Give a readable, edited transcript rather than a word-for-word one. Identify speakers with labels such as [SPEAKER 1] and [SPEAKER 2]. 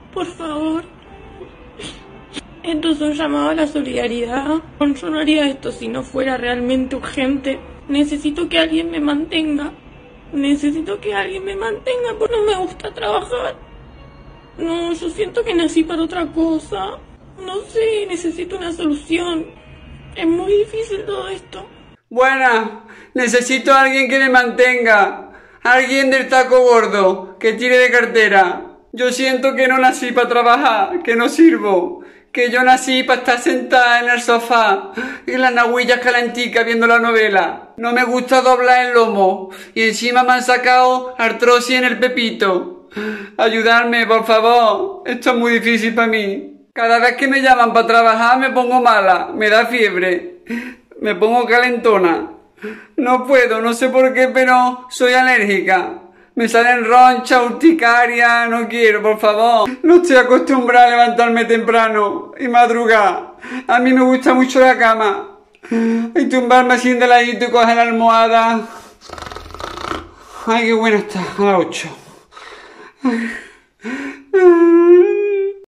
[SPEAKER 1] Por favor. Esto es un llamado a la solidaridad. Yo no haría esto si no fuera realmente urgente. Necesito que alguien me mantenga. Necesito que alguien me mantenga porque no me gusta trabajar. No, yo siento que nací para otra cosa. No sé, necesito una solución. Es muy difícil todo esto.
[SPEAKER 2] Buena, necesito a alguien que me mantenga. Alguien del taco gordo, que tire de cartera. Yo siento que no nací para trabajar, que no sirvo. Que yo nací para estar sentada en el sofá, en las naguillas calenticas viendo la novela. No me gusta doblar el lomo. Y encima me han sacado artrosis en el pepito. Ayudarme, por favor. Esto es muy difícil para mí. Cada vez que me llaman para trabajar me pongo mala, me da fiebre, me pongo calentona. No puedo, no sé por qué, pero soy alérgica. Me salen ronchas, urticaria, no quiero, por favor. No estoy acostumbrada a levantarme temprano y madrugar. A mí me gusta mucho la cama. Y tumbarme así de ladito y coger la almohada. Ay, qué buena está, a las 8.